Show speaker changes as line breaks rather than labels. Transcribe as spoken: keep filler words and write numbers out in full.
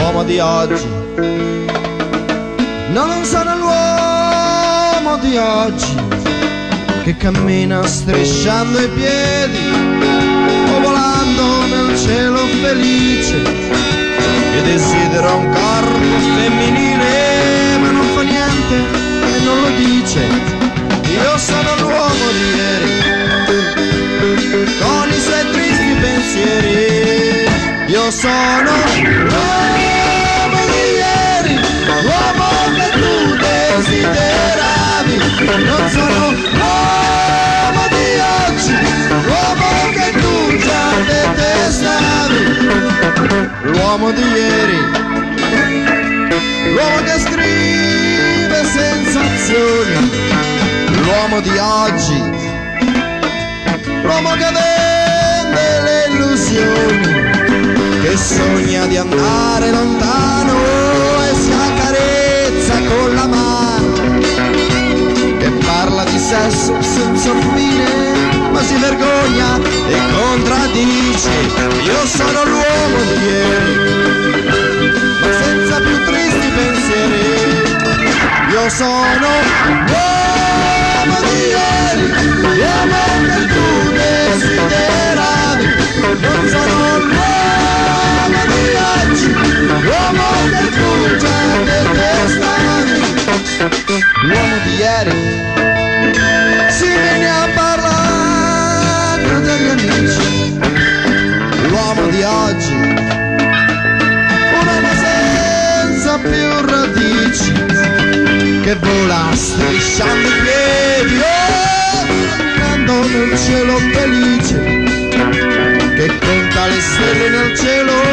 l'uomo di oggi. No, non sono l'uomo di oggi che cammina strisciando i piedi o volando nel cielo felice, che desidera un corpo femminile ma non fa niente e non lo dice. Io sono l'uomo di ieri con i suoi tristi pensieri. Io sono l'uomo di ieri, l'uomo che tu desideravi. Non sono l'uomo di oggi, l'uomo che tu già detestavi. L'uomo di ieri, l'uomo che scrive sensazioni. L'uomo di oggi, l'uomo che vende le illusioni, che sogna di andare lontano e si accarezza con la mano, che parla di sesso senza fine ma si vergogna e contraddice. Io sono l'uomo di ieri ma senza più tristi pensieri. Io sono l'uomo di ieri, l'uomo che tu desideravi. Non sono l'uomo di oggi, l'uomo che tu già detestavi. L'uomo di ieri si viene a parlare degli amici. L'uomo di oggi, un uomo senza più radici, che vola strisciando i piedi, oh, camminando nel cielo felice, che conta le stelle nel cielo